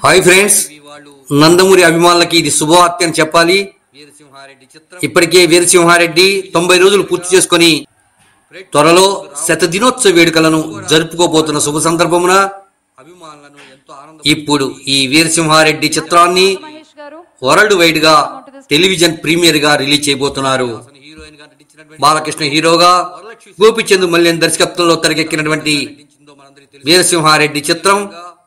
Hi friends, Nandamuri అభిమానులకి ఇది శుభవార్త అని చెప్పాలి. ఇప్పటికే వీరసింహారెడ్డి 90 రోజులు పూర్తి చేసుకుని త్వరలో శతదినోత్సవ వేడుకలను జరుపుకోబోతున్న శుభ సందర్భమున ఇప్పుడు ఈ వీరసింహారెడ్డి చిత్రాన్ని వరల్డ్ వైడ్ గా టెలివిజన్ ప్రీమియర్ గా రిలీజ్ చేయబోతున్నారు. బాలకృష్ణ హీరోగా, గోపిచంద్ మల్లేన్ దర్శకత్వంలో తెరకెక్కినటువంటి వీరసింహారెడ్డి చిత్రం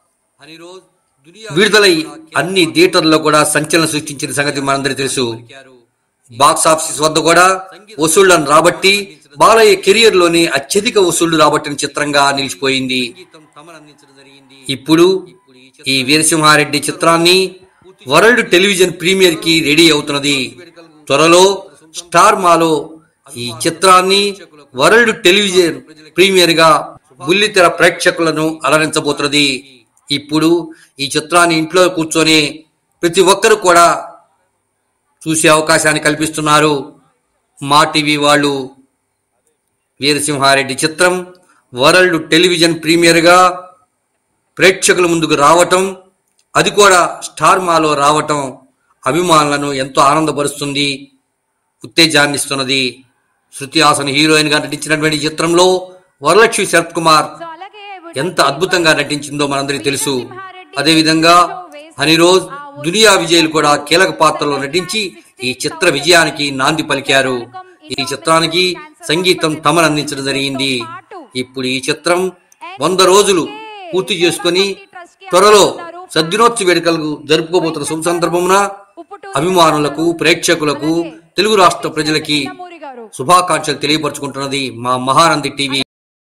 విడుదలై అన్ని థియేటర్లలో కూడా సంచలనం సృష్టించిన సంగతి మనందరికీ తెలుసు. బాక్స్ ఆఫీస్ వద్ద కూడా వసూళ్లను రాబట్టి బాలయ్య కెరియర్ లోని అత్యధిక వసూళ్లు రాబట్టిన చిత్రంగా నిలిచిపోయింది. ఇప్పుడు ఈ వీరసింహారెడ్డి చిత్రాన్ని వరల్డ్ టెలివిజన్ ప్రీమియర్ కి రెడీ అవుతున్నది. త్వరలో స్టార్ మాలో ఈ చిత్రాన్ని వరల్డ్ టెలివిజన్ ప్రీమియర్ గా బుల్లితెర ప్రేక్షకులను అలరించబోతున్నది. ఇప్పుడు ఈ చిత్రాన్ని ఇంట్లో కూర్చొని ప్రతి ఒక్కరు కూడా చూసే అవకాశాన్ని కల్పిస్తున్నారు. మా టీవీ వాళ్ళు వీరసింహారెడ్డి చిత్రం వరల్డ్ టెలివిజన్ ప్రీమియర్ గా ప్రేక్షకుల ముందుకు రావటం, అది కూడా స్టార్ మాలో రావటం అభిమానులను ఎంతో ఆనందపరుస్తుంది, ఉత్తేజాన్ని ఇస్తున్నది. శృతి హాసన్ హీరోయిన్ గా నటించినటువంటి చిత్రంలో వరలక్ష్మి శరత్ కుమార్ ఎంత అద్భుతంగా నటించిందో మనందరికీ తెలుసు. అదేవిధంగా హనీరోజ్, దునియా విజయ్లు కూడా కీలక పాత్రలో నటించి ఈ చిత్ర విజయానికి నాంది పలికారు. ఈ చిత్రానికి సంగీతం తమన్ అందించడం జరిగింది. ఇప్పుడు ఈ చిత్రం 100 రోజులు పూర్తి చేసుకుని త్వరలో సద్దినోత్సవ వేడుకలకు జరుపుకోబోతున్న శుభ సందర్భమున అభిమానులకు, ప్రేక్షకులకు, తెలుగు రాష్ట్ర ప్రజలకి శుభాకాంక్షలు తెలియపరుచుకుంటున్నది మా మహానంది టీవీ.